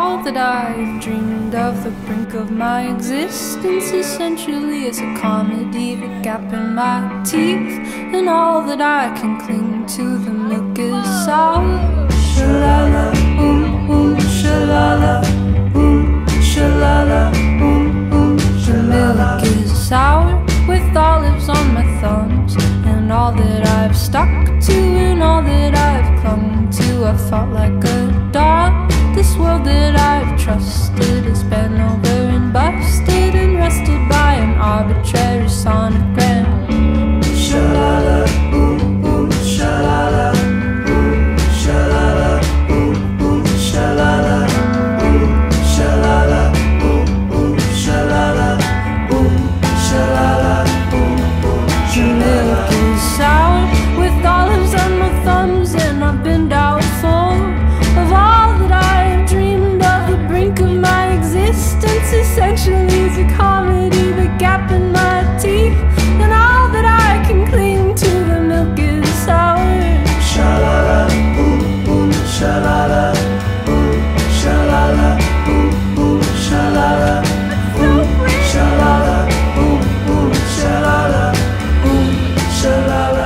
all that I've dreamed of. The brink of my existence essentially is a comedy. The gap in my teeth and all that I can cling to. The milk is sour. Shalala, shalala, shalala, shalala. The milk is sour with olives on my thumbs, and all that I've stuck to and all that I've clung to. I fought like a dog. This world that I've trusted has been over and busted and rested by an arbitrary sonogram. Shalala, shalala, shalala, shalala, shalala, shalala, shalala. The milk is sour with olives on my thumbs, and I've been doubtful of all that I've dreamed of. The brink of my existence essentially is a comedy. The gap in my teeth and all that I can cling to. The milk is sour. Shalala, shalala, shalala, shalala, shalala, shalala, shalala.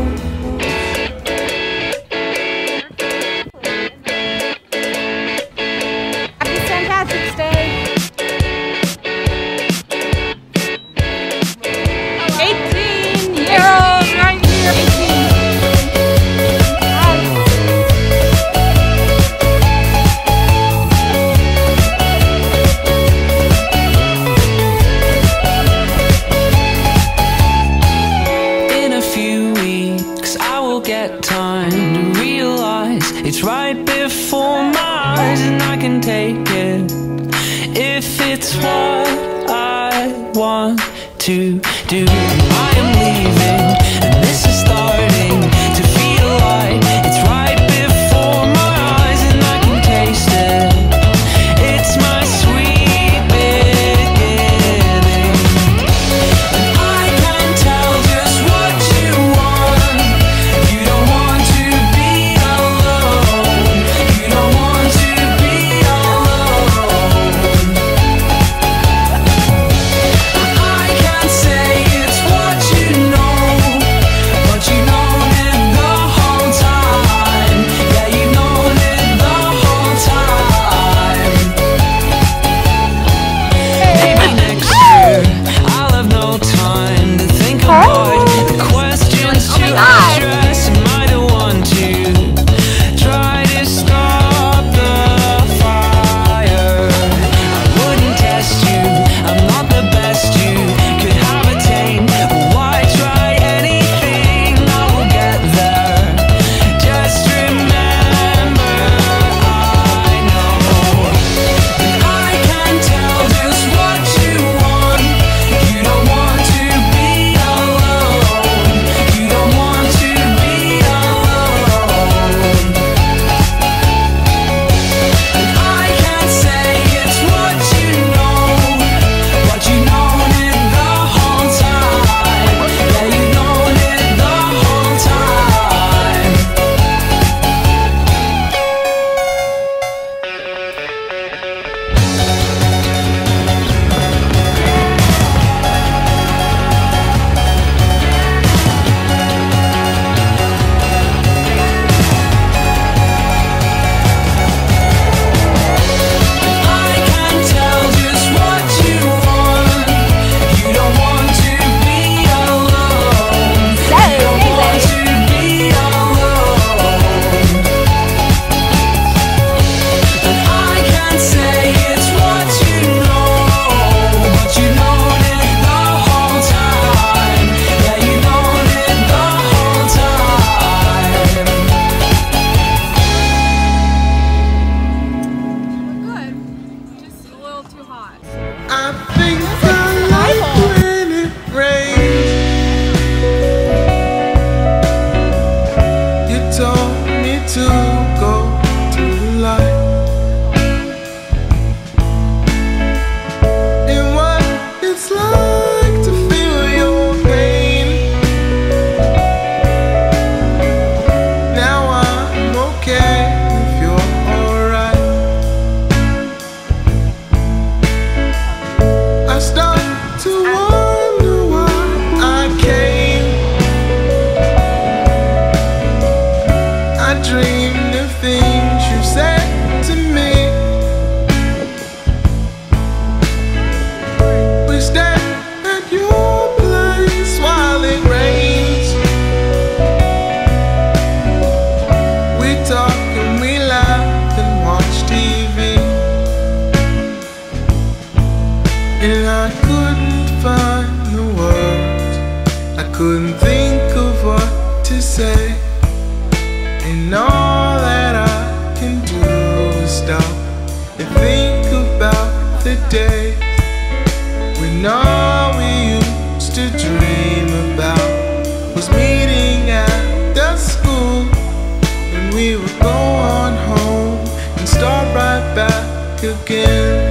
Happy St. Patrick's Day. 18-year-old right here. 18. In a few weeks I will get time to realize it's right before my eyes, and I can take it if it's what I want to do. I am leaving, and this is starting to feel like it's right before my eyes, and I can taste it. It's my sweet beginning, and I can tell just what you want. You don't want to be alone. You don't want to be alone. I can say it's what you know. and I couldn't find the words. I couldn't think of what to say, and all that I can do is stop and think about the days when all we used to dream about was meeting at the school, when we would go on home and start right back again.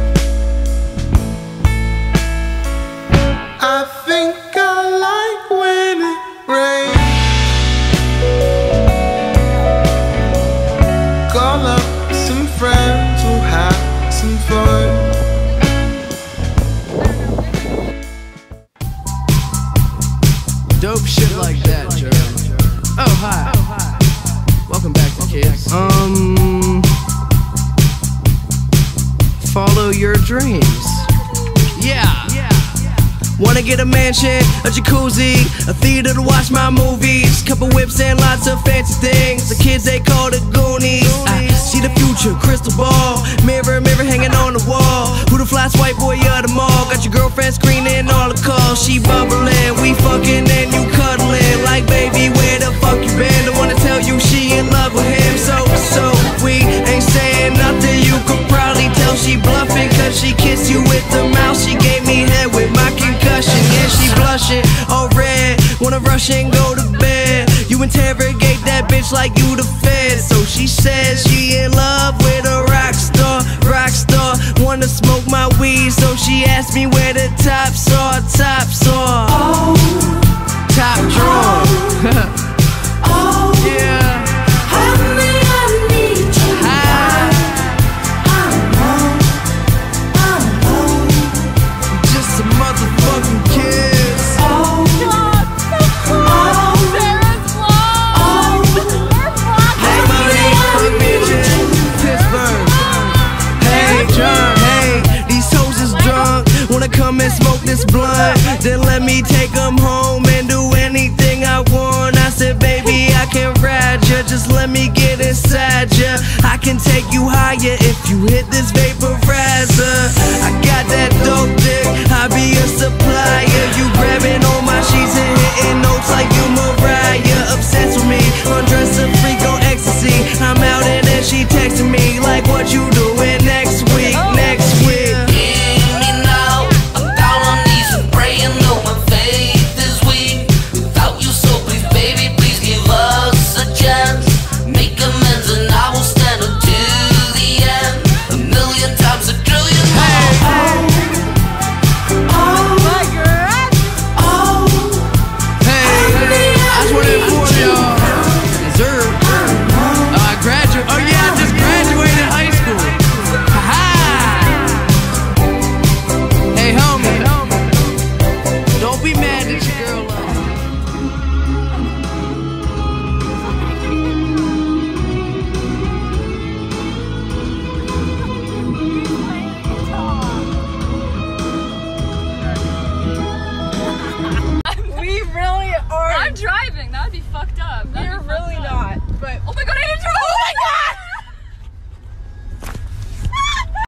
I think I like when it rains. Call up some friends, we'll have some fun. Dope shit like that, Jeremy. Oh, hi. Welcome back to Kids. Follow your dreams. Yeah. Wanna get a mansion, a jacuzzi, a theater to watch my movies, couple whips and lots of fancy things. The kids, they call it Goonies. I see the future, crystal ball, mirror, mirror hanging on the wall. Who the flyest white boy of them all? Got your girlfriend screening all the calls. She bubbling, we fucking and you cuddling. Like, baby, where the fuck you been? Don't wanna tell you she in love with him. So we ain't saying nothing. You could probably tell she bluffing, cause she kissed you with the mouth. She gave me head with my concussion. Yeah, she blushing, all red, wanna rush and go to bed. You interrogate that bitch like you the Fed. So she says she in love with a rock star, wanna smoke my weed. So she asked me where the tops are. Oh, top drawer. Oh, yeah. Honey, I need you. I'm Just a motherfucking kiss. God, Sarah's vlog. Hey, money, fuck bitches, Pittsburgh. Hey, John, hey, these hoes is drunk. Wanna come and smoke this blunt? Then let me take them home and do anything I want. I said, baby, I can ride ya, just let me get inside ya. I can take you higher if you hit this vape